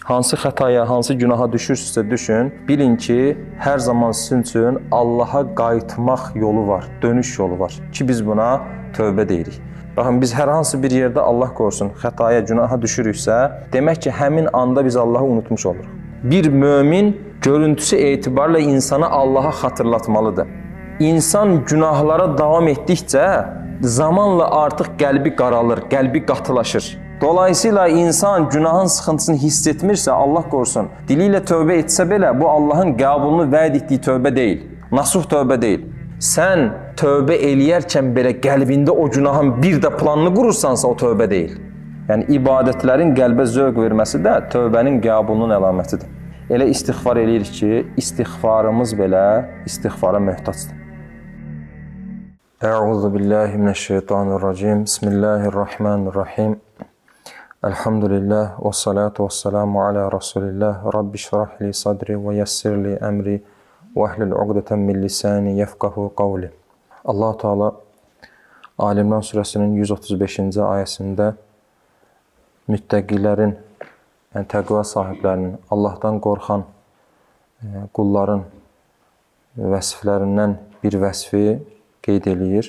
Hansı xətaya, hansı günaha düşürsünüzsə düşün, bilin ki, hər zaman sizin üçün Allaha qayıtmaq yolu var, dönüş yolu var ki, biz buna tövbə deyirik. Baxın, biz hər hansı bir yerdə Allah qorusun, xətaya, günaha düşürüksə, demək ki, həmin anda biz Allahı unutmuş oluruq. Bir mömin görüntüsü etibarla insana Allaha xatırlatmalıdır. İnsan günahlara davam etdikcə, zamanla artıq qəlbi qaralır, qəlbi qatılaşır. Dolayısıyla insan günahın sıxıntısını hiss etmirsə, Allah qorusun, dili ilə tövbə etsə belə, bu Allahın qəbulunu vəd etdiyi tövbə deyil, nasuh tövbə deyil. Sən tövbə eləyərkən belə qəlbində o günahın bir də planını qurursansa, o tövbə deyil. Yəni, ibadətlərin qəlbə zövq verməsi də tövbənin qəbulunun əlamətidir. Elə istiğfar eləyirik ki, istiğfarımız belə istiğfara möhtacdır. Əuzu billahi minəşşeytanirracim. Bismillahirrahmanirrahim. Elhamdülillah və salatu və selamu alə Rasulillah. Rabbi şrah li sadri və yessir li əmri və əhlil uqdətən min lisani yefqahu qavli. Allah-u Teala Ali İmran surəsinin 135-ci ayəsində müttəqilərin, yəni təqva sahiblərinin, Allahdan qorxan qulların vəsiflərindən bir vəsifi qeyd eləyir.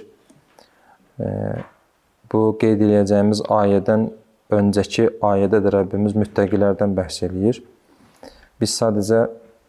Bu qeyd eləyəcəyimiz ayədən öncəki ayədə də Rəbbimiz müttəqilərdən bəhs eləyir. Biz sadəcə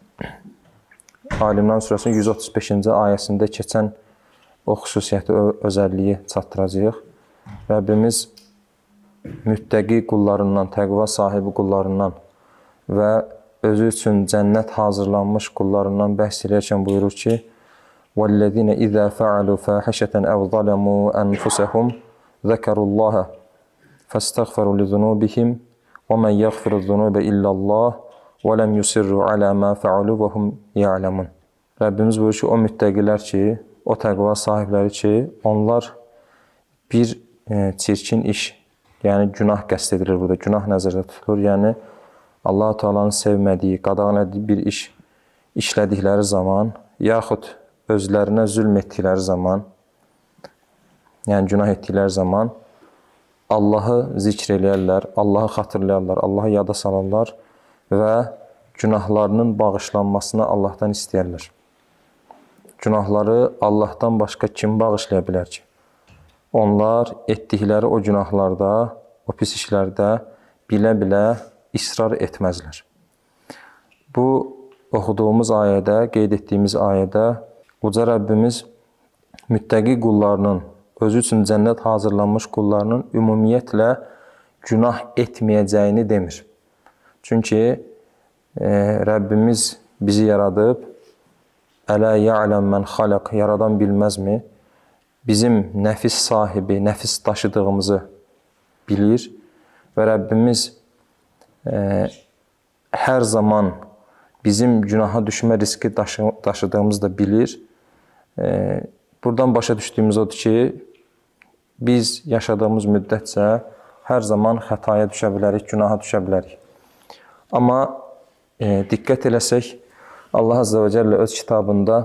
Ali İmran surəsinin 135-ci ayəsində keçən o xüsusiyyəti, özəlliyi çatdıracağıq. Rəbbimiz müttəqi qullarından, təqva sahibi qullarından və özü üçün cənnət hazırlanmış qullarından bəhs eləyərkən buyurur ki, وَالَّذِينَ إِذَا فَعَلُوا فَاحِشَةً أَوْ ظَلَمُوا أَنفُسَهُمْ ذَكَرُوا اللَّهَ فَاسْتَغْفَرُوا لِذُنُوبِهِمْ وَمَنْ يَغْفِرُ الذُّنُوبَ إِلَّا اللَّهُ وَلَمْ يُصِرُّوا عَلَى مَا فَعَلُوا وَهُمْ يَعْلَمُونَ. Rəbbimiz buyurur ki, o müttəqilər ki, o təqva sahibləri ki, onlar bir çirkin iş, yəni günah qəsd edilir burada, günah nəzərdə tutulur. Yəni, Allah-u Teala'nın sevmədiyi, qadağan etdiyi bir iş işlədikləri zaman, yaxud özlərinə zülm etdikləri zaman, yəni günah etdikləri zaman Allahı zikr eləyərlər, Allahı xatırlayarlar, Allahı yada salarlar və günahlarının bağışlanmasını Allahdan istəyərlər. Günahları Allahdan başqa kim bağışlaya bilər ki? Onlar etdikləri o günahlarda, o pis işlərdə bilə-bilə israr etməzlər. Bu, oxuduğumuz ayədə, qeyd etdiyimiz ayədə Uca Rəbbimiz müttəqi qullarının, özü üçün cənnət hazırlanmış qullarının ümumiyyətlə günah etməyəcəyini demir. Çünki Rəbbimiz bizi yaradıb, Ələ ya'ləm mən xaləq, yaradan bilməzmi? Bizim nəfis sahibi, nəfis daşıdığımızı bilir və Rəbbimiz hər zaman bizim günaha düşmə riski daşıdığımızı da bilir. Buradan başa düşdüyümüz odur ki, biz yaşadığımız müddətcə hər zaman xətaya düşə bilərik, günaha düşə bilərik. Amma diqqət eləsək, Allah Azze və Cəllə öz kitabında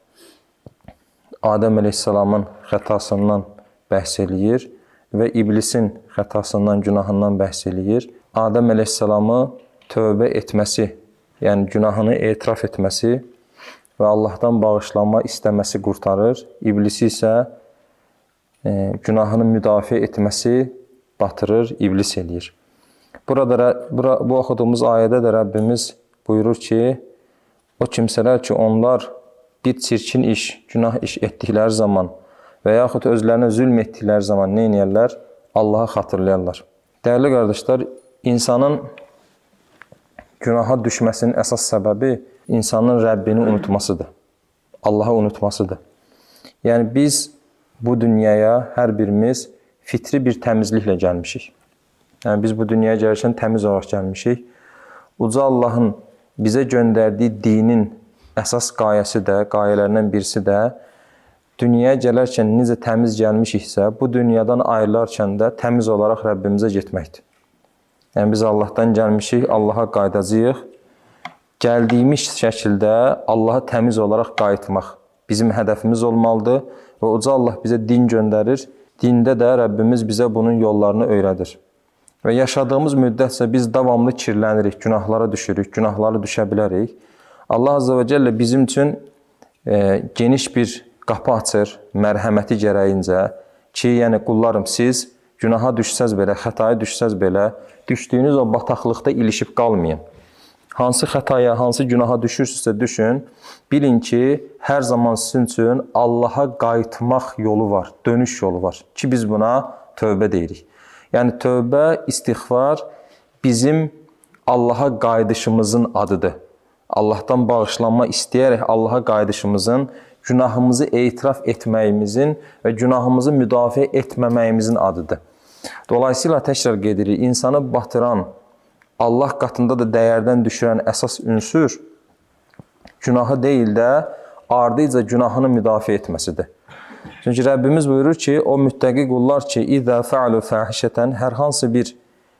Adəm əleyhissalamın xətasından bəhs eləyir və iblisin xətasından, günahından bəhs eləyir. Adəm əleyhissalamı tövbə etməsi, yəni günahını etiraf etməsi və Allahdan bağışlanma istəməsi qurtarır. İblisi isə günahını müdafiə etməsi batırır, iblis eləyir. Bu oxuduğumuz ayədə də Rəbbimiz buyurur ki, o kimsələr ki, onlar bir çirkin iş, günah iş etdikləri zaman və yaxud özlərinə zülm etdikləri zaman nə edirlər? Allahı xatırlayarlar. Dəyərli qardaşlar, insanın günaha düşməsinin əsas səbəbi insanın Rəbbini unutmasıdır. Allahı unutmasıdır. Yəni, biz bu dünyaya hər birimiz fitri bir təmizliklə gəlmişik. Yəni, biz bu dünyaya gəlirkən təmiz olaraq gəlmişik. Uca Allahın bizə göndərdiyi dinin əsas qayəsi də, qayələrindən birisi də dünyaya gələrkən necə təmiz gəlmişiksə, bu dünyadan ayrılarkən də təmiz olaraq Rəbbimizə getməkdir. Yəni, biz Allahdan gəlmişik, Allaha qayıdacağıq. Gəldiyimiz şəkildə Allaha təmiz olaraq qayıtmaq bizim hədəfimiz olmalıdır və Uca Allah bizə din göndərir. Dində də Rəbbimiz bizə bunun yollarını öyrədir. və yaşadığımız müddətcə biz davamlı kirlənirik, günahlara düşürük, günahlara düşə bilərik. Allah Azze və Cəllə bizim üçün geniş bir qapı açır, mərhəməti gərəyincə ki, yəni qullarım, siz günaha düşsəz belə, xətaya düşsəz belə, düşdüyünüz o bataqlıqda ilişib qalmayın. Hansı xətaya, hansı günaha düşürsünüzsə düşün, bilin ki, hər zaman sizin üçün Allaha qayıtmaq yolu var, dönüş yolu var ki, biz buna tövbə deyirik. Yəni, tövbə, istiğfar bizim Allaha qayıdışımızın adıdır. Allahdan bağışlanma istəyərək Allaha qayıdışımızın, günahımızı etiraf etməyimizin və günahımızı müdafiə etməməyimizin adıdır. Dolayısıyla təkrar qeyd edirik, insanı batıran, Allah qatında da dəyərdən düşürən əsas ünsür günahı deyil də ardıca günahını müdafiə etməsidir. Çünki Rəbbimiz buyurur ki, o müttəqi qullar ki, İzə fəalu fəhişətən hər hansı bir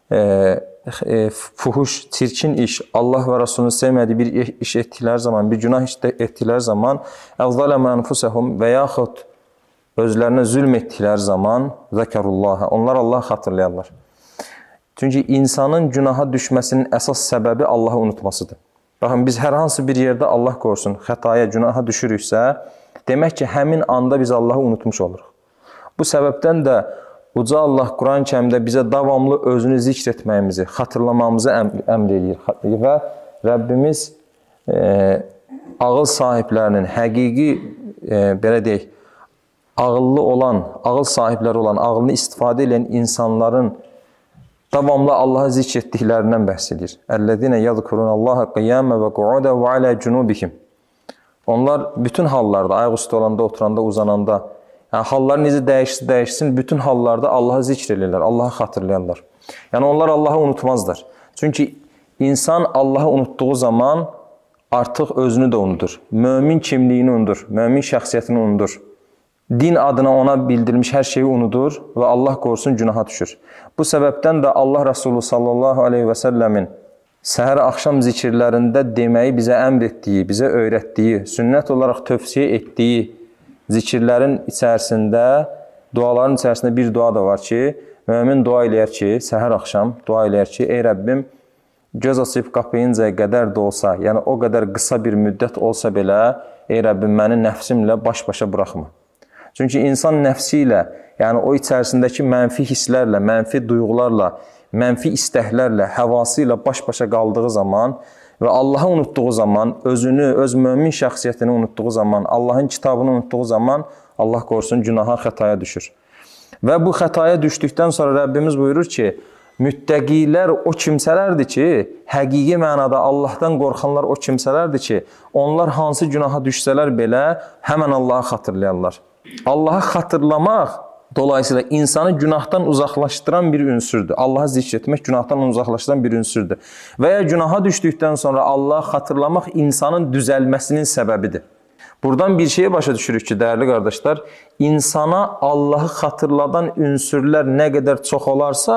fuhuş, çirkin iş, Allah və Rasulünün sevmədiyi bir iş etdikləri zaman, bir günah etdikləri zaman, əvzələmə ənfusəhum və yaxud özlərinə zülm etdikləri zaman zəkərullaha, onlar Allahı xatırlayarlar. Çünki insanın günaha düşməsinin əsas səbəbi Allahı unutmasıdır. Baxın, biz hər hansı bir yerdə Allah qorusun, xətaya, günaha düşürüksə, demək ki, həmin anda biz Allahı unutmuş oluruq. Bu səbəbdən də Uca Allah Quran-ı Kərimdə bizə davamlı özünü zikr etməyimizi, xatırlamamızı əmr edir. Və Rəbbimiz ağıl sahiblərinin, həqiqi, belə deyək, ağıllı olan, ağıl sahibləri olan, ağılını istifadə edən insanların davamlı Allahı zikr etdiklərindən bəhs edir. Əl-ləzīnə yəzkurunallaha qiyamə və qu'udə və alə cunubihim. Onlar bütün hallarda, ayaq üstə olanda, oturanda, uzananda, yəni hallar necə dəyişsin, bütün hallarda Allahı zikr edirlər, Allahı xatırlayarlar. Yəni onlar Allahı unutmazlar. Çünki insan Allahı unutduğu zaman artıq özünü də unudur. Mömin kimliyini unudur, mömin şəxsiyyətini unudur. Din adına ona bildirilmiş hər şeyi unudur və Allah qorusun günaha düşür. Bu səbəbdən də Allah Resulü sallallahu aleyhi və səlləmin səhər-axşam zikirlərində deməyi bizə əmr etdiyi, bizə öyrətdiyi, sünnət olaraq tövsiyə etdiyi zikirlərin içərisində, duaların içərisində bir dua da var ki, mömin dua eləyər ki, səhər-axşam dua eləyər ki, ey Rəbbim, göz açıb qapayıncaya qədər də olsa, yəni o qədər qısa bir müddət olsa belə, ey Rəbbim, məni nəfsimlə baş-başa buraxma. Çünki insan nəfsi ilə, yəni o içərisindəki mənfi hisslərlə, mənfi duyğularla, mənfi istəklərlə, həvası ilə baş-başa qaldığı zaman və Allahı unutduğu zaman, özünü, öz mömin şəxsiyyətini unutduğu zaman, Allahın kitabını unutduğu zaman Allah qorusun günaha, xətaya düşür. Və bu xətaya düşdükdən sonra Rəbbimiz buyurur ki, müttəqilər o kimsələrdir ki, həqiqi mənada Allahdan qorxanlar o kimsələrdir ki, onlar hansı günaha düşsələr belə həmən Allahı xatırlayarlar. Allahı xatırlamaq dolayısıyla insanı günahdan uzaqlaşdıran bir ünsürdür. Allahı zikr etmək günahdan uzaqlaşdıran bir ünsürdür. Və ya günaha düşdükdən sonra Allahı xatırlamaq insanın düzəlməsinin səbəbidir. Buradan bir şeyi başa düşürük ki, dəyərli qardaşlar, insana Allahı xatırladan ünsürlər nə qədər çox olarsa,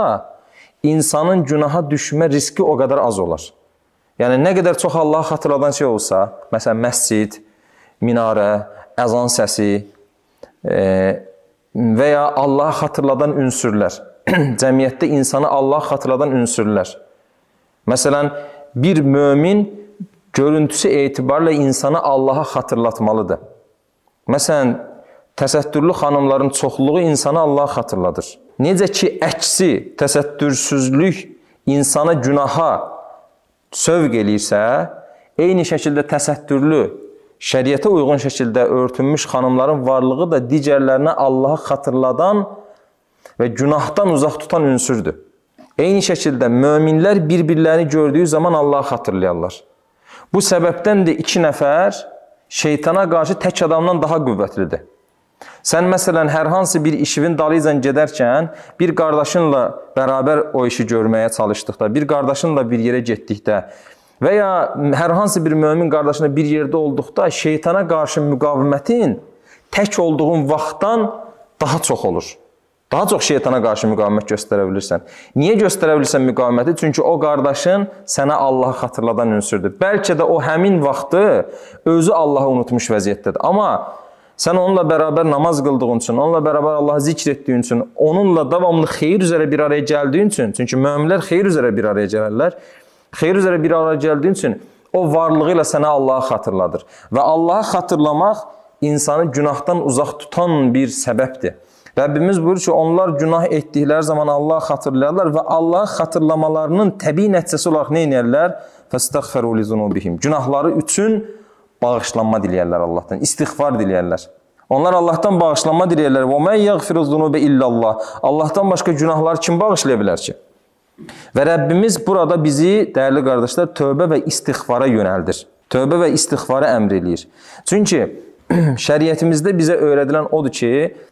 insanın günaha düşmə riski o qədər az olar. Yəni, nə qədər çox Allahı xatırladan şey olsa, məsələn, məscid, minarə, əzan səsi, və ya Allahı xatırladan ünsürlər, cəmiyyətdə insanı Allahı xatırladan ünsürlər. Məsələn, bir mömin görüntüsü etibarilə insanı Allahı xatırlatmalıdır. Məsələn, təsəttürlü xanımların çoxluğu insanı Allahı xatırladır. Necə ki, əksi, təsəttürsüzlük insana günaha sövq eləyirsə, eyni şəkildə təsəttürlü, şəriətə uyğun şəkildə örtünmüş xanımların varlığı da digərlərinə Allahı xatırladan və günahdan uzaq tutan ünsürdür. Eyni şəkildə möminlər bir-birlərini gördüyü zaman Allahı xatırlayarlar. Bu səbəbdən də iki nəfər şeytana qarşı tək adamdan daha qüvvətlidir. Sən məsələn, hər hansı bir işivin dalıcan gedərkən, bir qardaşınla bərabər o işi görməyə çalışdıqda, bir qardaşınla bir yerə getdikdə, və ya hər hansı bir mömin qardaşına bir yerdə olduqda şeytana qarşı müqavimətin tək olduğun vaxtdan daha çox olur. Daha çox şeytana qarşı müqavimət göstərə bilirsən. Niyə göstərə bilirsən müqaviməti? Çünki o qardaşın sənə Allahı xatırladan ünsürdür. Bəlkə də o həmin vaxtı özü Allahı unutmuş vəziyyətdədir. Amma Sən onunla bərabər namaz qıldığın üçün, onunla bərabər Allahı zikr etdiyin üçün, onunla davamlı xeyir üzrə bir araya gəldiyin üçün, çünki möminlər xeyir üzrə bir araya gələrlər, xeyir üzrə bir araya gəldiyin üçün o varlığı ilə sənə Allahı xatırladır. Və Allahı xatırlamaq insanı günahdan uzaq tutan bir səbəbdir. Rəbbimiz buyurur ki, onlar günah etdikləri zaman Allahı xatırlayarlar və Allahı xatırlamalarının təbii nəticəsi olaraq nə edirlər? Fəstəğfəru li zunubihim. Günahları üçün bağışlanma diləyərlər Allahdan, istiğfar diləyərlər. Onlar Allahdan bağışlanma diləyərlər. Və mən yəğfiru zunubə illallah. Allahdan başqa günahları kim bağışlaya bilər ki? Və Rəbbimiz burada bizi, dəyərli qardaşlar, tövbə və istiğfara yönəldir. Tövbə və istiğfara əmr eləyir. Çünki şəriətimizdə bizə öyrədilən odur ki,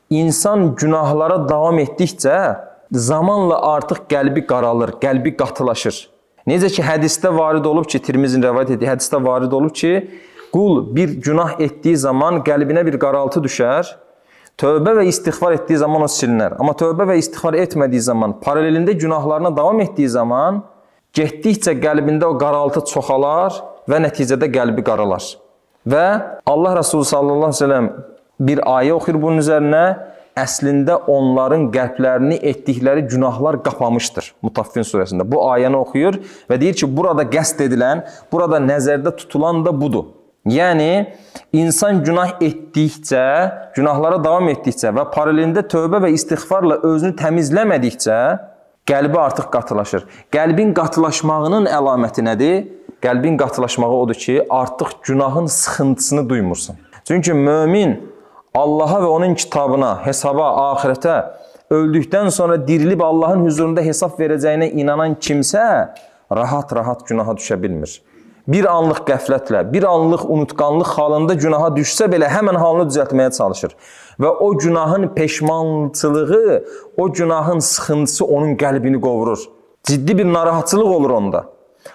insan günahlara davam etdikcə zamanla artıq qəlbi qaralır, qəlbi qatılaşır. Necə ki, hədisdə varid olub ki, Tirmizin rəvayət etdiyi hədisdə varid olub ki, qul bir günah etdiyi zaman qəlbinə bir qaraltı düşər, tövbə və istiğfar etdiyi zaman o silinər. Amma tövbə və istiğfar etmədiyi zaman, paralelində günahlarına davam etdiyi zaman, getdikcə qəlbində o qaraltı çoxalar və nəticədə qəlbi qaralar. Və Allah Resulü sallallahu aleyhi ve sellem bir ayə oxuyur bunun üzərinə, əslində onların qəlblərini etdikləri günahlar qapamışdır. Mutaffin surəsində bu ayəni oxuyur və deyir ki, burada qəsd edilən, burada nəzərdə tutulan da budur. Yəni, insan günah etdikcə, günahlara davam etdikcə və paralelində tövbə və istiğfarla özünü təmizləmədikcə, qəlbi artıq qatılaşır. Qəlbin qatılaşmağının əlaməti nədir? Qəlbin qatılaşmağı odur ki, artıq günahın sıxıntısını duymursan. Çünki mömin Allaha və onun kitabına, hesaba, axirətə öldükdən sonra dirilib Allahın huzurunda hesab verəcəyinə inanan kimsə rahat-rahat günaha düşə bilmir. Bir anlıq qəflətlə, bir anlıq unutqanlıq halında günaha düşsə belə həmən halını düzəltməyə çalışır. Və o günahın peşmançılığı, o günahın sıxıntısı onun qəlbini qovurur. Ciddi bir narahatçılıq olur onda.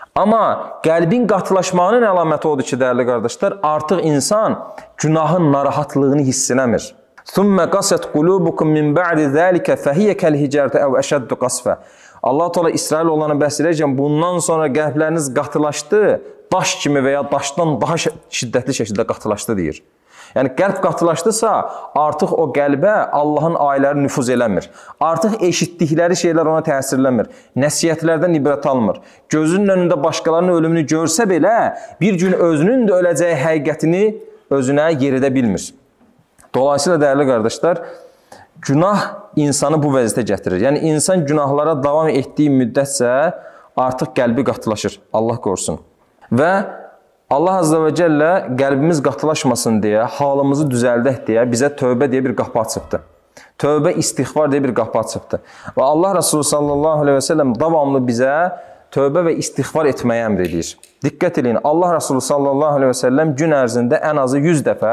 Amma qəlbin qatılaşmağının əlaməti odur ki, dəyərli qardaşlar, artıq insan günahın narahatlığını hiss eləmir. ثُمَّ قَسَتْ قُلُوبُكُمْ مِنْ بَعْدِ ذَٰلِكَ فَهِيَ كَالْهِجَارَةِ أَوْ أَشَدُّ قَسْفًا. Allah Teala İsrail olanı bəhs edərkən bundan sonra qəlbləriniz qatılaşdı, daş kimi və ya daşdan daha şiddətli şəkildə qatılaşdı deyir. Yəni qəlb qatılaşdısa, artıq o qəlbə Allahın ayələri nüfuz eləmir. Artıq eşitdikləri şeylər ona təsirləmir. Nəsihətlərdən ibrət almır. Gözünün önündə başqalarının ölümünü görsə belə, bir gün özünün də öləcəyi həqiqətini özünə yer edə bilmir. Dolayısıyla dəyərli qardaşlar, günah insanı bu vəziyyətə gətirir. Yəni insan günahlara davam etdiyi müddətcə artıq qəlbi qatılaşır. Allah qorusun. Və Allah Azze və Cəllə qəlbimiz qatılaşmasın deyə, halımızı düzəldək deyə bizə tövbə deyə bir qapı açıbdır. Tövbə, istiğfar deyə bir qapı açıbdır. Və Allah Resulü sallallahu aleyhi və səlləm davamlı bizə tövbə və istiğfar etməyə əmr edir. Diqqət edin, Allah Resulü sallallahu aleyhi və səlləm gün ərzində ən azı 100 dəfə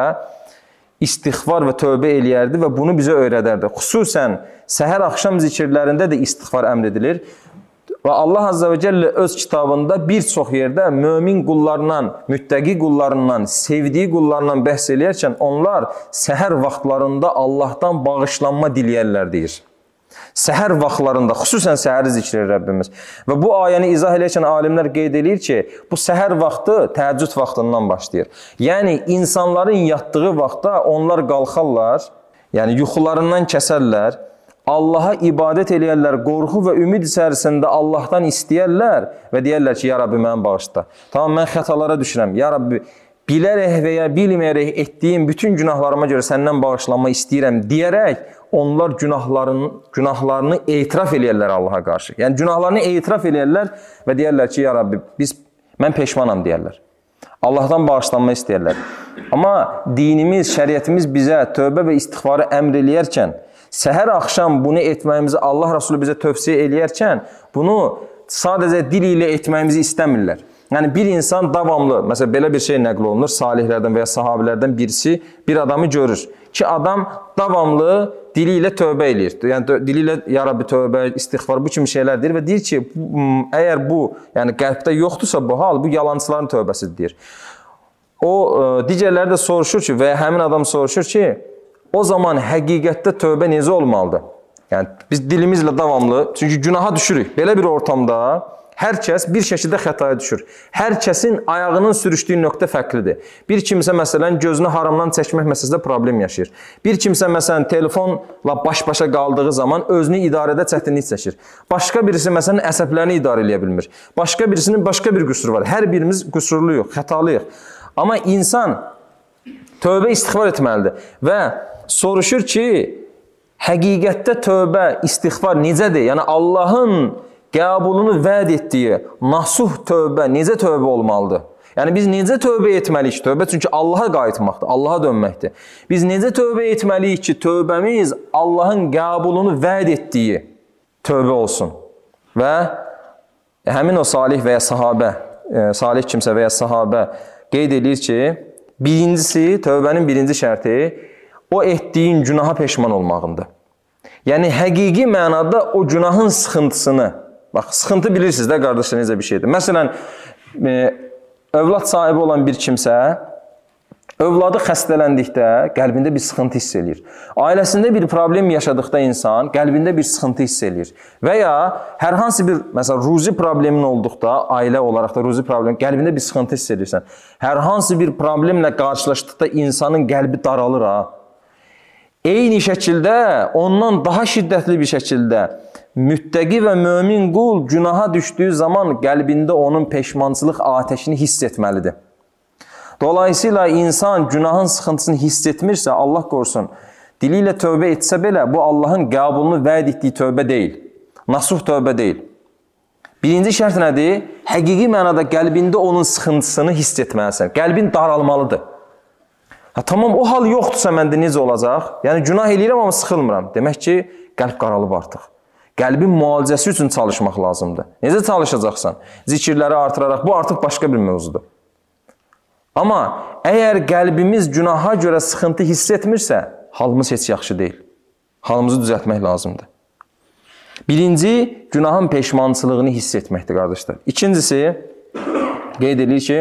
istiğfar və tövbə eləyərdi və bunu bizə öyrədərdi. Xüsusən səhər-axşam zikirlərində də istiğfar əmr edilir. Və Allah Azze və Cəllə öz kitabında bir çox yerdə mömin qullarından, müttəqi qullarından, sevdiyi qullarından bəhs eləyərkən onlar səhər vaxtlarında Allahdan bağışlanma diləyərlər deyir. Səhər vaxtlarında, xüsusən səhəri zikr edir Rəbbimiz. Və bu ayəni izah eləyərkən alimlər qeyd edir ki, bu səhər vaxtı təəccüd vaxtından başlayır. Yəni, insanların yatdığı vaxtda onlar qalxarlar, yəni yuxularından kəsərlər, Allaha ibadət eləyərlər, qorxu və ümid içərisində Allahdan istəyərlər və deyərlər ki, ya Rabbi, mən bağışla. Tamam, mən xətalara düşürəm. Ya Rabbi, bilərək və ya bilməyərək etdiyim bütün günahlarıma görə səndən bağışlanma istəyirəm deyərək, onlar günahlarını etiraf eləyərlər Allaha qarşı. Yəni, günahlarını etiraf eləyərlər və deyərlər ki, ya Rabbi, mən peşmanam deyərlər. Allahdan bağışlanma istəyərlər. Amma dinimiz, şəriətimiz bizə tövbə və istiğfarı əmr eləyərkən, səhər-axşam bunu etməyimizi Allah Resulü bizə tövsiyə eləyərkən, bunu sadəcə dil ilə etməyimizi istəmirlər. Yəni, bir insan davamlı, məsələn, belə bir şey nəql olunur, salihlərdən və ya sahabilərdən birisi bir adamı görür ki, adam davamlı dili ilə tövbə eləyir. Yəni, dili ilə, ya Rabbi, tövbə, istiğfar, bu kimi şeylər deyir və deyir ki, əgər bu, yəni qəlbdə yoxdursa bu hal, bu yalancıların tövbəsidir deyir. O, digərləri də soruşur ki, və həmin adam soruşur ki, o zaman həqiqətdə tövbə necə olmalıdır? Yəni, biz dilimizlə davamlı, çünki günaha düşürük. Belə bir ortamda Hər kəs bir şəkildə xətaya düşür. Hər kəsin ayağının sürüşdüyü nöqtə fərqlidir. Bir kimsə məsələn gözünü haramdan çəkmək məsələsində problem yaşayır. Bir kimsə məsələn telefonla baş-başa qaldığı zaman özünü idarədə çətinlik çəkir. Başqa birisi məsələn əsəblərini idarə edə bilmir. Başqa birisinin başqa bir qüsuru var. Hər birimiz qüsurluyuq, xətalıyıq. Amma insan tövbə istiğfar etməlidir və soruşur ki, həqiqətdə tövbə, istiğfar necədir? Yəni Allahın qəbulunu vəd etdiyi nasuh tövbə necə tövbə olmalıdır? Yəni biz necə tövbə etməliyik? Tövbə çünki Allaha qayıtmaqdır, Allaha dönməkdir. Biz necə tövbə etməliyik ki, tövbəmiz Allahın qəbulunu vəd etdiyi tövbə olsun? Və həmin o salih və ya sahabə, salih kimsə və ya sahabə qeyd edir ki, birincisi, tövbənin birinci şərti o etdiyin günaha peşman olmağındır. Yəni həqiqi mənada o günahın sıxıntısını, bax, sıxıntı bilirsiniz də qardaşlar necə bir şeydir. Məsələn, övlad sahibi olan bir kimsə, övladı xəstələndikdə qəlbində bir sıxıntı hiss edir. Ailəsində bir problem yaşadıqda insan qəlbində bir sıxıntı hiss edir. Və ya hər hansı bir, məsələn, ruzi problemin olduqda, ailə olaraq da ruzi problem, qəlbində bir sıxıntı hiss edirsən. Hər hansı bir problemlə qarşılaşdıqda insanın qəlbi daralır ha. Eyni şəkildə, ondan daha şiddətli bir şəkildə müttəqi və mömin qul günaha düşdüyü zaman qəlbində onun peşmançılıq atəşini hiss etməlidir. Dolayısıyla insan günahın sıxıntısını hiss etmirsə, Allah qorusun, dili ilə tövbə etsə belə, bu Allahın qəbulunu vəd etdiyi tövbə deyil. Nasuh tövbə deyil. Birinci şərt nədir? Həqiqi mənada qəlbində onun sıxıntısını hiss etməlisən. Qəlbin daralmalıdır. Tamam, o hal yoxdursa məndə necə olacaq? Yəni, günah eləyirəm, amma sıxılmıram. Demək ki, qəlb qaralıb artıq. Qəlbin müalicəsi üçün çalışmaq lazımdır. Necə çalışacaqsan? Zikirləri artıraraq, bu artıq başqa bir mövzudur. Amma əgər qəlbimiz günaha görə sıxıntı hiss etmirsə, halımız heç yaxşı deyil. Halımızı düzəltmək lazımdır. Birinci, günahın peşmançılığını hiss etməkdir, qardaşlar. İkincisi, qeyd edir ki,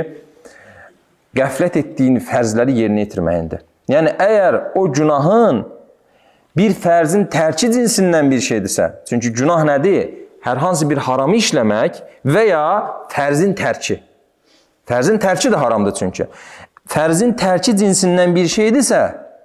qəflət etdiyin fərzləri yerinə yetirməyindir. Yəni, əgər o günahın bir fərzin tərki cinsindən bir şeydirsə, çünki günah nədir? Hər hansı bir haramı işləmək və ya fərzin tərki. Fərzin tərki də haramdır çünki. Fərzin tərki cinsindən bir şeydirsə,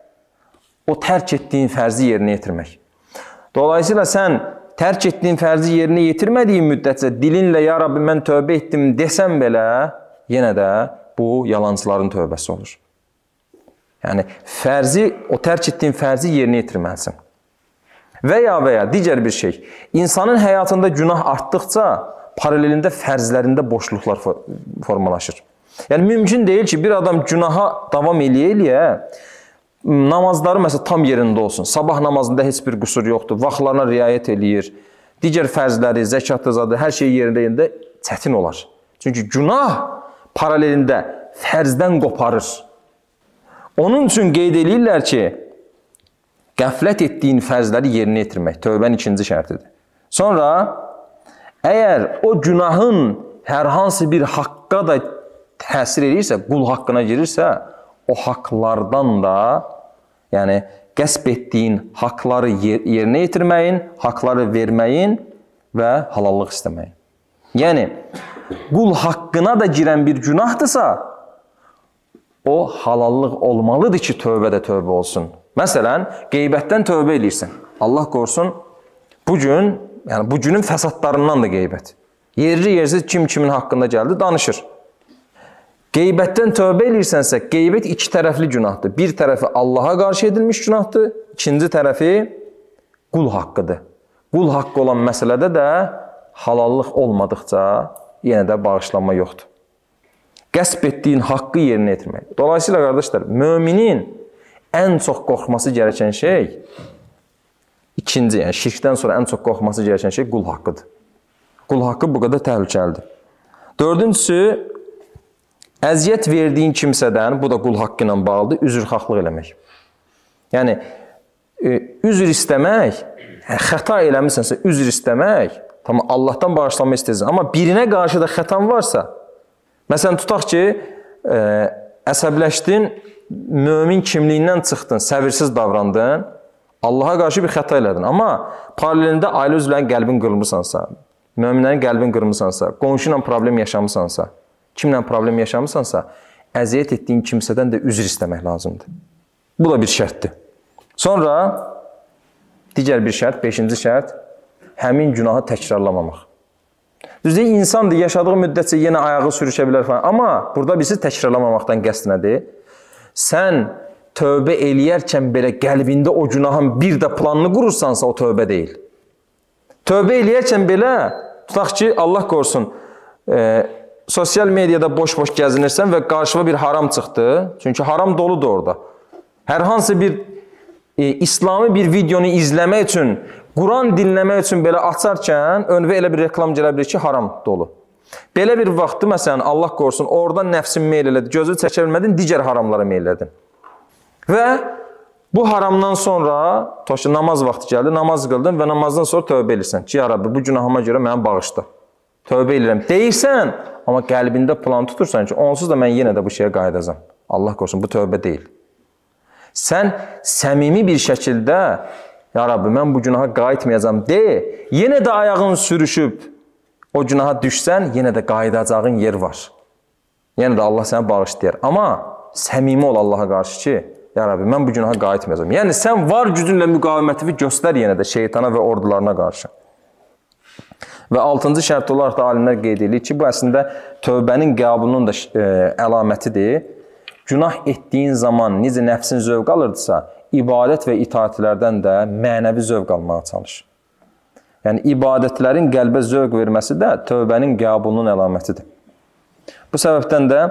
o tərk etdiyin fərzi yerinə yetirmək. Dolayısıyla sən tərk etdiyin fərzi yerinə yetirmədiyin müddətcə dilinlə ya Rabbi mən tövbə etdim desəm belə, yenə də bu yalancıların tövbəsi olur. Yəni, fərzi, o tərk etdiyin fərzi yerinə yetirməlisin. Və ya digər bir şey, insanın həyatında günah artdıqca paralelində fərzlərində boşluqlar formalaşır. Yəni, mümkün deyil ki, bir adam günaha davam eləyə-eləyə namazları məsələn tam yerində olsun. Sabah namazında heç bir qüsur yoxdur, vaxtlarına riayət eləyir. Digər fərzləri, zəkatı, zadı, hər şey yerində çətin olar. Çünki günah paralelində fərzdən qoparır. Onun üçün qeyd edirlər ki, qəflət etdiyin fərzləri yerinə yetirmək, tövbənin ikinci şərtidir. Sonra, əgər o günahın hər hansı bir haqqa da təsir edirsə, qul haqqına girirsə, o haqlardan da, yəni qəsb etdiyin haqları yerinə yetirməyin, haqları verməyin və halallıq istəməyin. Yəni, qul haqqına da girən bir günahdırsa, o halallıq olmalıdır ki, tövbə də tövbə olsun. Məsələn, qeybətdən tövbə edirsən. Allah qorusun, bu günün fəsadlarından da qeybət. Yerli-yersiz kim kimin haqqında gəldi, danışır. Qeybətdən tövbə edirsənsə, qeybət iki tərəfli günahdır. Bir tərəfi Allaha qarşı edilmiş günahdır, ikinci tərəfi qul haqqıdır. Qul haqqı olan məsələdə də halallıq olmadıqca yenə də bağışlanma yoxdur. Qəsb etdiyin haqqı yerinə yetirmək. Dolayısıyla, qardaşlar, müminin ən çox qorxması gərəkən şey, ikinci, yəni şirkdən sonra ən çox qorxması gərəkən şey qul haqqıdır. Qul haqqı bu qədər təhlükəlidir. Dördüncüsü, əziyyət verdiyin kimsədən, bu da qul haqqı ilə bağlıdır, üzrxahlıq eləmək. Yəni, üzr istəmək, xəta eləmisənsə, üzr istəmək, tamam, Allahdan bağışlanma istəyirsən. Amma birinə qarşı da xətan varsa, məsələn, tutaq ki, əsəbləşdin, mömin kimliyindən çıxdın, səbirsiz davrandın, Allaha qarşı bir xəta elədin. Amma paralelində ailə üzvlərin qəlbin qırılmırsansa, möminlərin qəlbini qırmısansa, qonşu ilə problem yaşamısansa, kimlə problem yaşamısansa, əziyyət etdiyin kimsədən də üzr istəmək lazımdır. Bu da bir şərtdir. Sonra digər bir şərt, 5-ci şərt, həmin günahı təkrarlamamaq. Düzdür, insandır, yaşadığı müddətcə yenə ayağı sürüşə bilər falan. Amma burada birisi təkrarlamamaqdan qəsd nədir? Sən tövbə eləyərkən belə qəlbində o günahın bir də planını qurursansa, o tövbə deyil. Tövbə eləyərkən belə, tutaq ki, Allah qorusun, sosial mediada boş-boş gəzinirsən və qarşıma bir haram çıxdı. Çünki haram doludur orada. Hər hansı bir İslami bir videonu izləmək üçün, Quran dinləmək üçün belə açarkən önvə elə bir reklam gələ bilir ki, haram dolu. Belə bir vaxtı, məsələn, Allah qorusun, oradan nəfsin meyl elədi, gözü çəkə bilmədin, digər haramlara meyl elədin. Və bu haramdan sonra, namaz vaxtı gəldi, namaz qıldın və namazdan sonra tövbə edirsən ki, ya Rabbi, bu günahıma görə mənə bağışla. Tövbə edirəm deyirsən, amma qəlbində plan tutursan ki, onsuz da mən yenə də bu şeyə qayıdacam. Allah qorusun, bu tövbə deyil. Sən səmimi bir şəkildə, ya Rabbi, mən bu günaha qayıtmayacam de, yenə də ayağın sürüşüb o günaha düşsən, yenə də qayıdacağın yer var. Yenə də Allah sənə bağışlayar. Amma səmimi ol Allaha qarşı ki, ya Rabbi, mən bu günaha qayıtmayacam. Yəni, sən var gücünlə müqaviməti göstər yenə də şeytana və ordularına qarşı. Və 6-cı şərt olaraq da alimlər qeyd edir ki, bu əslində tövbənin qəbulunun da əlamətidir. Günah etdiyin zaman necə nəfsin zövq alırdısa, ibadət və itaətlərdən də mənəvi zövq almağa çalış. Yəni, ibadətlərin qəlbə zövq verməsi də tövbənin qəbulunun əlamətidir. Bu səbəbdən də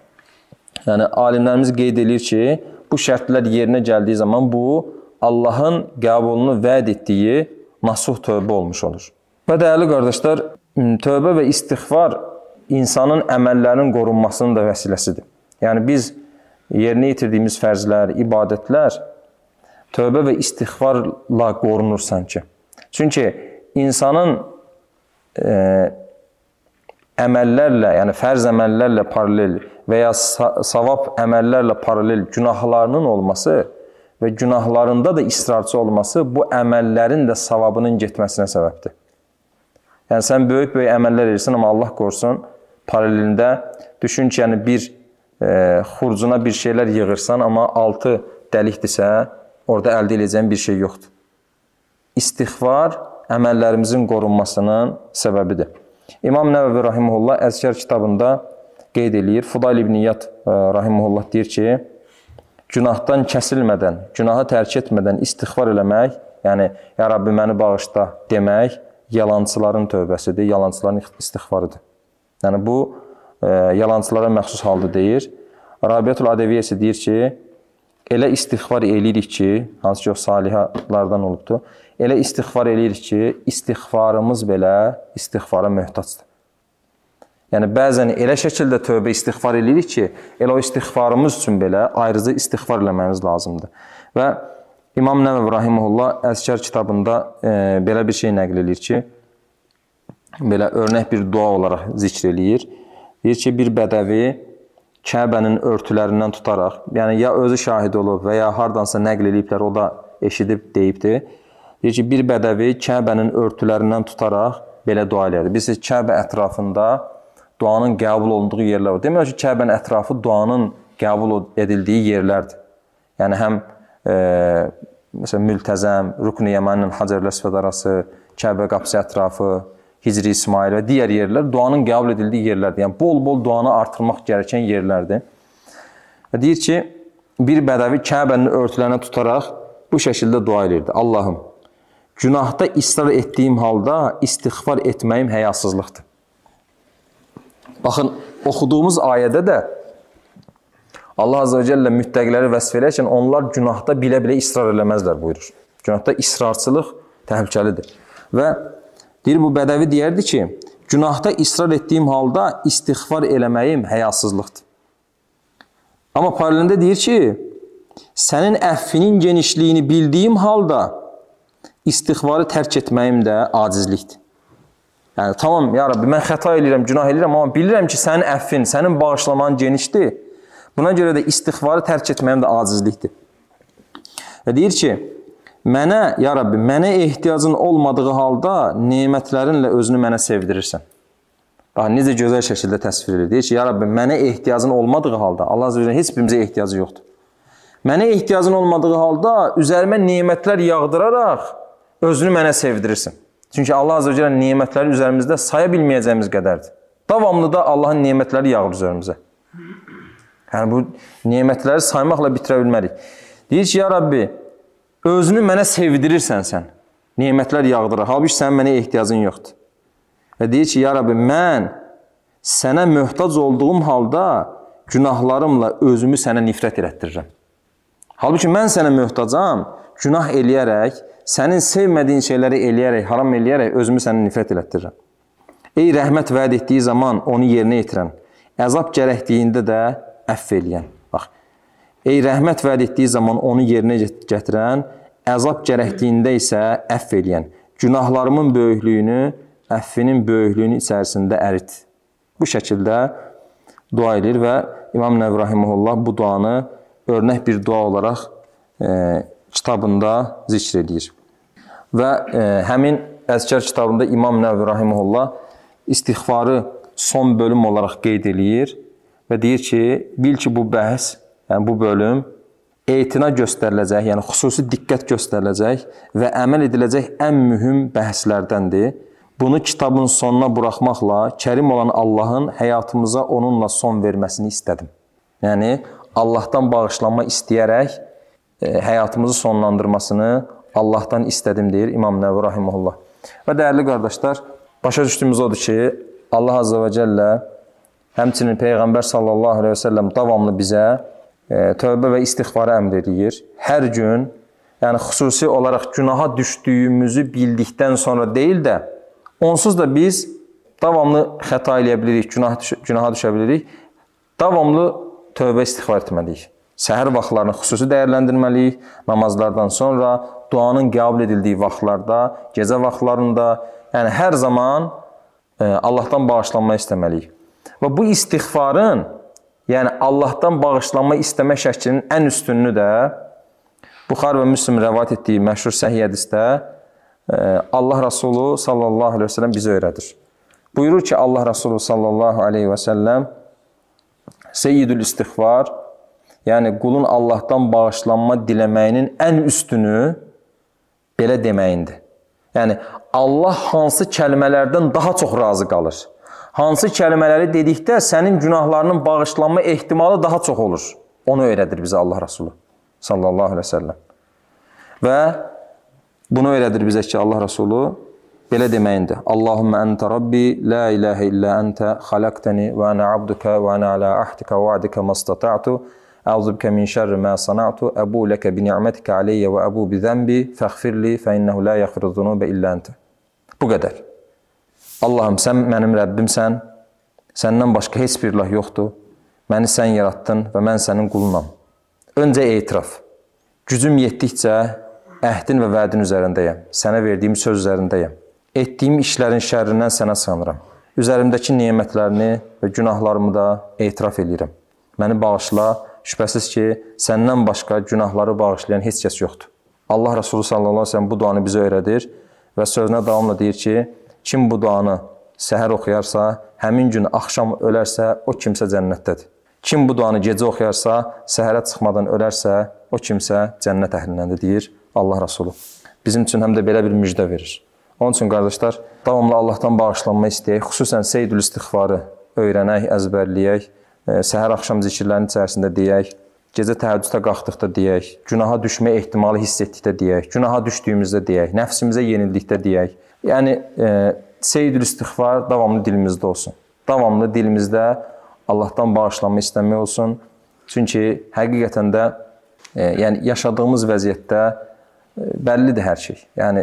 alimlərimiz qeyd edir ki, bu şərtlər yerinə gəldiyi zaman bu, Allahın qəbulunu vəd etdiyi nasuh tövbə olmuş olur. Və dəyərli qardaşlar, tövbə və istiğfar insanın əməllərinin qorunmasının da vəsiləsidir. Yəni, biz yerinə yetirdiyimiz fərzlər, ibadətlər tövbə və istiğfarla qorunur sanki. Çünki insanın əməllərlə, yəni fərz əməllərlə paralel və ya savab əməllərlə paralel günahlarının olması və günahlarında da israrçı olması bu əməllərin də savabının getməsinə səbəbdir. Yəni, sən böyük-böyük əməllər edirsən, amma Allah qorusun, paralelində düşün ki, yəni bir xurcuna bir şeylər yığırsan, amma altı dəlikdirsə, orada əldə edəcəyin bir şey yoxdur. İstiğfar əməllərimizin qorunmasının səbəbidir. İmam Nəvəvi Rahimullah Əzkar kitabında qeyd edir, Fudayl ibn İyad Rahimullah deyir ki, günahdan kəsilmədən, günahı tərk etmədən istiğfar eləmək, yəni, ya Rabbi, məni bağışla demək, yalancıların tövbəsidir, yalancıların istiğfarıdır. Yəni, bu, yalancılara məxsus halda deyir. Rabiətul Adəviyyə isə deyir ki, elə istiğfar eləyirik ki, hansı ki o salihalardan olubdur, elə istiğfar eləyirik ki, istiğfarımız belə istiğfara möhtacdır. Yəni, bəzən elə şəkildə tövbə istiğfar eləyirik ki, elə o istiğfarımız üçün belə ayrıca istiğfar eləməmiz lazımdır. Və İmam Nəvəvi Rahimullah Əzkar kitabında belə bir şey nəql edir ki, belə örnək bir dua olaraq zikr eləyir. Deyir ki, bir bədəvi Kəbənin örtülərindən tutaraq, yəni ya özü şahid olub və ya hardansa nəql ediblər, o da eşidib, deyibdir. Deyir ki, bir bədəvi Kəbənin örtülərindən tutaraq belə dua edirdi. Biz Kəbə ətrafında duanın qəbul olunduğu yerlər var. Demək ki, Kəbənin ətrafı duanın qəbul edildiyi yerlərdir. Yəni, həm məsələn, Mültəzəm, Rukn-i Yəmənin Hacər-ül-Əsvəd arası, Kəbə qapısı ətrafı, Hicri İsmail və digər yerlər duanın qəbul edildiyi yerlərdir. Yəni, bol-bol duanı artırmaq gərəkən yerlərdir. Və deyir ki, bir bədəvi Kəbənin örtülərinə tutaraq bu şəkildə dua edirdi. Allahım, günahda israr etdiyim halda istiğfar etməyim həyasızlıqdır. Baxın, oxuduğumuz ayədə də Allah Azze və Cəllə müttəqiləri vəsf edərkən onlar günahda bilə-bilə israr eləməzlər buyurur. Günahda israrçılıq təhlükəlidir. Və deyir, bu bədəvi deyərdi ki, günahda israr etdiyim halda istiğfar eləməyim həyasızlıqdır. Amma paralelində deyir ki, sənin əffinin genişliyini bildiyim halda istiğfarı tərk etməyim də acizlikdir. Yəni, tamam, ya Rabbi, mən xəta eləyirəm, günah eləyirəm, amma bilirəm ki, sənin əffin, sənin bağışlaman genişdir. Buna görə də istiğfarı tərk etməyim də acizlikdir. Və deyir ki, Mənə, ya Rabbi, mənə ehtiyacın olmadığı halda nemətlərinlə özünü mənə sevdirirsən. Bax, necə gözəl şəkildə təsvir edir. Deyir ki, ya Rabbi, mənə ehtiyacın olmadığı halda, Allah Azze ve Celle heç birimizə ehtiyacı yoxdur. Mənə ehtiyacın olmadığı halda üzərimə nemətlər yağdıraraq özünü mənə sevdirirsin. Çünki Allah Azze ve Celle nemətləri üzərimizdə saya bilməyəcəyimiz qədərdir. Davamlı da Allahın nemətləri yağır üzərimizə. Yəni, bu nemətləri saymaqla bitirə bilmərik. Deyir ki, ya Rabbi, özünü mənə sevdirirsən sən. Nemətlər yağdırır. Halbuki sənin mənə ehtiyacın yoxdur. Və deyir ki, ya Rabbi, mən sənə möhtac olduğum halda günahlarımla özümü sənə nifrət elətdirirəm. Halbuki mən sənə möhtacam, günah eləyərək, sənin sevmədiyin şeyləri eləyərək, haram eləyərək özümü sənə nifrət elətdirirəm. Ey rəhmət vəd etdiyi zaman onu yerinə yetirən, əzab gərəkdiyində də əff eləyən. Bax, ey rəhmət vəd etdiyi zaman onu yerinə gətirən, əzab gərəkdiyində isə əff eləyən, günahlarımın böyüklüyünü, əffinin böyüklüyünü içərisində ərit. Bu şəkildə dua edir və İmam Nəvvi Rahiməhullah bu duanı örnək bir dua olaraq kitabında zikr edir. Və həmin Əzkar kitabında İmam Nəvvi Rahiməhullah istiğfarı son bölüm olaraq qeyd edir və deyir ki, bil ki, bu bəhs, yəni bu bölüm etina göstəriləcək, yəni xüsusi diqqət göstəriləcək və əməl ediləcək ən mühüm bəhslərdəndir. Bunu kitabın sonuna buraxmaqla Kərim olan Allahın həyatımıza onunla son verməsini istədim. Yəni, Allahdan bağışlanma istəyərək həyatımızı sonlandırmasını Allahdan istədim, deyir İmam Nəvvi Rahiməhullah. Və dəyərli qardaşlar, başa düşdüyümüz odur ki, Allah Azze ve Celle həmçinin Peyğəmbər sallallahu aleyhi ve sellem davamlı bizə tövbə və istiğfarı əmr edir. Hər gün, yəni xüsusi olaraq günaha düşdüyümüzü bildikdən sonra deyil də, onsuz da biz davamlı xəta eləyə bilirik, günaha düşə bilirik, davamlı tövbə istiğfar etməliyik. Səhər vaxtlarını xüsusi dəyərləndirməliyik, namazlardan sonra, duanın qəbul edildiyi vaxtlarda, gecə vaxtlarında, yəni hər zaman Allahdan bağışlanma istəməliyik. Və bu istiğfarın, yəni Allahdan bağışlanma istəmə şəklinin ən üstünlüyü də Buxar və Müslim rəvat etdiyi məşhur səhih hədisdə Allah Rasulü sallallahu aleyhi ve sellem bizə öyrədir. Buyurur ki, Allah Rasulü sallallahu aleyhi ve sellem Seyyidül istiğfar, yəni qulun Allahdan bağışlanma diləməyinin ən üstünü belə deməyindir. Yəni, Allah hansı kəlmələrdən daha çox razı qalır? Hansı kəlmələri dedikdə sənin günahlarının bağışlanma ehtimalı daha çox olur? Onu öyrədir bizə Allah Rasulü sallallahu aleyhi ve sellem. Və bunu öyrədir bizə ki, Allah Rasulü belə deməyindir. Allahümmə əntə Rabbi, la ilahə illə əntə, xaləqtəni və ənə abdükə və ənə alə ahdikə və adikə məstata'tu, əuzubkə min şərri mə sana'tu, əbu ləkə bi ni'mətikə aleyyə və əbu bi zəmbi, fəxfirli, fə innəhu la yəxfiru zunubə illə əntə. Bu qədər. Allahım, sən mənim Rəbbimsən, səndən başqa heç bir ilah yoxdur, məni sən yaratdın və mən sənin qulunam. Öncə etiraf. Gücüm yetdikcə əhdin və vədin üzərindəyəm, sənə verdiyim söz üzərindəyəm. Etdiyim işlərin şərrindən sənə sığınıram. Üzərimdəki nemətlərini və günahlarımı da etiraf edirəm. Məni bağışla, şübhəsiz ki, səndən başqa günahları bağışlayan heç kəs yoxdur. Allah Rasulü sallallahu aleyhi ve sellem bu duanı bizə öyrədir və sözünə davamla deyir ki, kim bu duanı səhər oxuyarsa, həmin gün axşam ölərsə, o kimsə cənnətdədir. Kim bu duanı gecə oxuyarsa, səhərə çıxmadan ölərsə, o kimsə cənnət əhlindəndir, deyir Allah Rasulü. Bizim üçün həm də belə bir müjdə verir. Onun üçün, qardaşlar, davamlı Allahdan bağışlanma istəyək, xüsusən Seyyidül istiğfarı öyrənək, əzbərləyək, səhər-axşam zikirlərinin içərisində deyək, gecə təhəccüdə qalxdıqda deyək, günaha düşmə ehtimalı hiss etdikdə deyək, günaha düşdüyümüzdə deyək, nəfsimizə yenildikdə deyək. Yəni, Seyyidül istiğfar davamlı dilimizdə olsun. Davamlı dilimizdə Allahdan bağışlanma istəmək olsun. Çünki həqiqətən də yəni, yaşadığımız vəziyyətdə bəllidir hər şey. Yəni,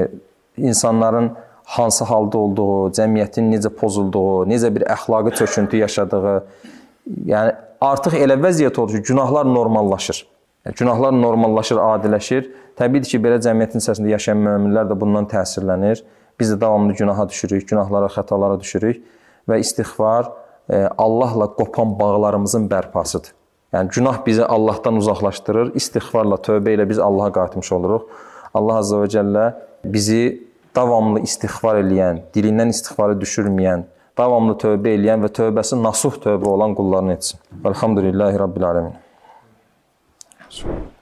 insanların hansı halda olduğu, cəmiyyətin necə pozulduğu, necə bir əxlaqi çöküntü yaşadığı, yəni artıq elə vəziyyət olur ki, günahlar normallaşır. Günahlar normallaşır, adiləşir. Təbii ki, belə cəmiyyətin içərisində yaşayan möminlər də bundan təsirlənir. Biz də davamlı günaha düşürük, günahlara, xətalara düşürük və istiğfar Allahla qopan bağlarımızın bərpasıdır. Yəni, günah bizi Allahdan uzaqlaşdırır, istiğfarla, tövbə ilə biz Allaha qayıtmış oluruq. Allah Azza və Cəllə bizi davamlı istiğfar eləyən, dilindən istiğfarı düşürməyən, davamlı tövbə eləyən və tövbəsi nasuh tövbə olan qullarını etsin. Elhamdülillahi Rabbil alemin.